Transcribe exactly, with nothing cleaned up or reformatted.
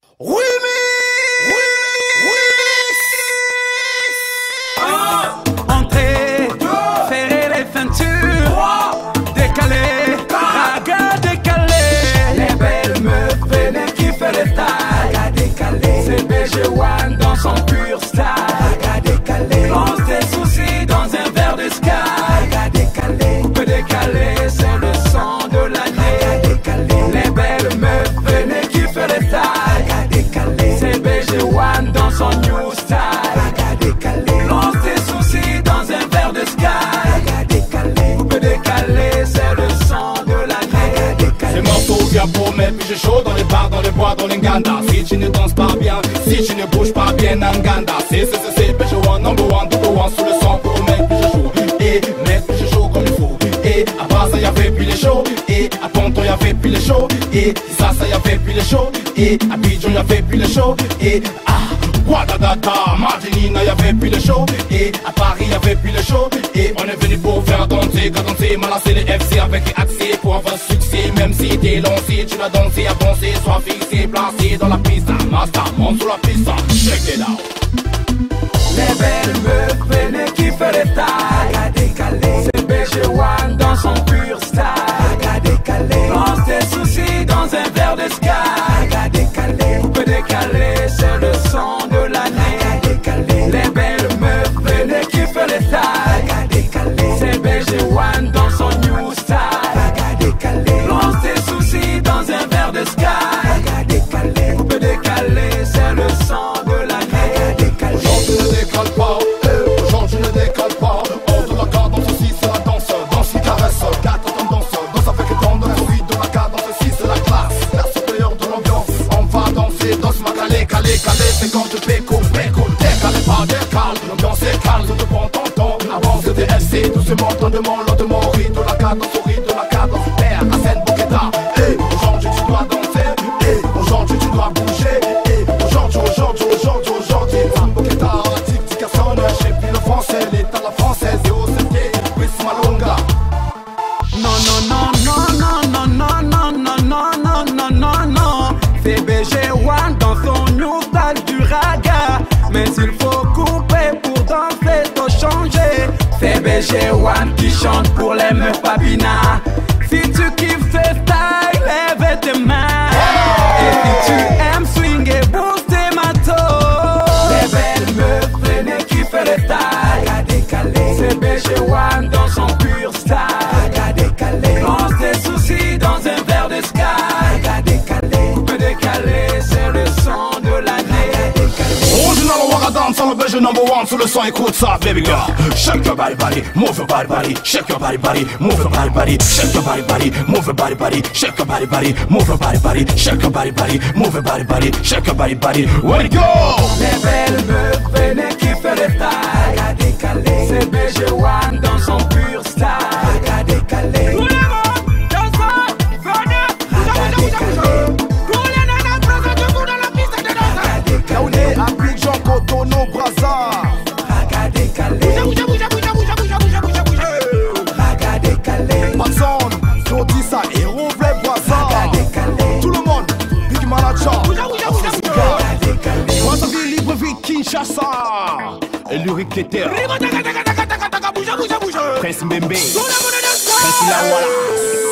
Oui, mais... Entrée, ferrer les peintures, décalé, raga décalé. Les belles meufs venaient qui fait les tailles, décalé. C'est B G un dans son pur style, décalé. Lance tes soucis dans un verre de sky, décalé. Coupe décalé, c'est le son de l'année, décalé. Les belles meufs venaient qui fait les tailles, décalé. C'est B G un dans son new style, décalé. Lance tes soucis dans un verre de sky, décalé. Coupe décalé, c'est le son de l'année. Ces morceaux viennent pour mettre puis j'ai chaud dans les bars, dans les bois, dans les gandas. Si tu ne danses pas bien, si tu ne bouges pas bien, Nanganda. C'est, c'est, c'est, c'est, B G un, number one, number one, sous le son pour mettre puis j'ai chaud. Et mettre puis j'ai chaud comme il faut. Et à Brasa y'avait puis les chauds. Et à Tonton y'avait puis les chauds. Et ça, ça y'avait puis les chauds. Et à Bidjon y'avait puis les chauds. Et à Guadadada, Martinina y'avait puis les chauds. Et à Paris y'avait puis les chauds. Et on est venu pour faire danser, quand danser, malasser les F C avec les accès pour avoir succès. Même si t'es lancé, tu l'as dansé, avancé, sois fixé, placé dans la piste. Master, monte sur la piste, check it out. Les belles meufs venaient qui fait les tailles, décalé. C'est B G un dans son pur style, décalé. Lance tes soucis dans un verre de sky, décalé. Coupe décalé, c'est le son de l'année, décalé. Les belles meufs venaient qui fait les tailles, décalé. C'est B G un dans son new style, décalé. Lance tes soucis dans un verre de sky, décalé. Coupe décalé, c'est le son de l'année, décalé. Aujourd'hui ne décale pas, eh, aujourd'hui ne décale pas. Hors de la cadence, ceci c'est la danse, danse qui caresse. Quatre tendances, danse avec les tendances, oui de la cadence, ceci c'est la classe. La supérieure de l'ambiance, on va danser, danse ma calé, calé, calé. C'est comme tu péco, péco, décalé pas, décale. L'ambiance est calme, tout de bon temps, avance des F C, doucement, lentement, lentement. Rit de la cadence, rit de la cadence, père, la scène Boketa. Eh, aujourd'hui tu dois danser, eh, aujourd'hui tu dois bouger, eh, aujourd'hui, aujourd'hui, aujourd'hui, aujourd'hui. Boketa, tic tic à son heure, j'ai pris le français, l'état la française, et au septième, puis Malonga. Non, non, non, non, non, non, non, non, non, non, non, non, non. C'est B G un dans son new style du raga. Mais il faut couper pour danser, faut changer. C'est B G un qui chante pour les meufs papina. Si tu kiffes ce style, lève tes mains. Et si tu aimes swing et booster ma toe. Les belles meufs venaient qui fait les tailles, décalé. C'est B G un dans son pur style, décalé. Lance tes soucis dans un verre de sky, décalé. Coupe décalé, c'est le son de l'année, décalé. Original Waradan, sur le B G number one, sur le son, écoute ça, baby girl. Shake your body, body, move your body, body. Shake your body, body, move your body, body. Shake your body, body, move your body, body. Shake your body, body, move your body, body. Shake your body, body, move your body, body. Shake your body, body. Where it go? Les belles meufs venaient qui fait les tailles, décalé. C'est B G un dans son pur style, décalé. Tout le monde, dansez, venez, bougez, bougez, bougez. Tous les nanas présents debout dans la piste de danse. Yaoundé, Abidjan, Cotonou, Brazza. Raga décalé. Bougez, bougez, bougez, bougez, bougez, bougez, bougez, bougez. Raga décalé. Watson, Todissa et Roublé, Brazza. Raga décalé. Tout le monde, Big Manager. Bougez, bougez, bougez, bougez. Raga décalé. Brazzaville, Libreville, Kinshasa. Et Lyric Keter. Rigo, taga, taga, taga, taga, taga, bougez, bougez, bougez. Prince Mbembe. Tout le monde danse. Prince Lawala.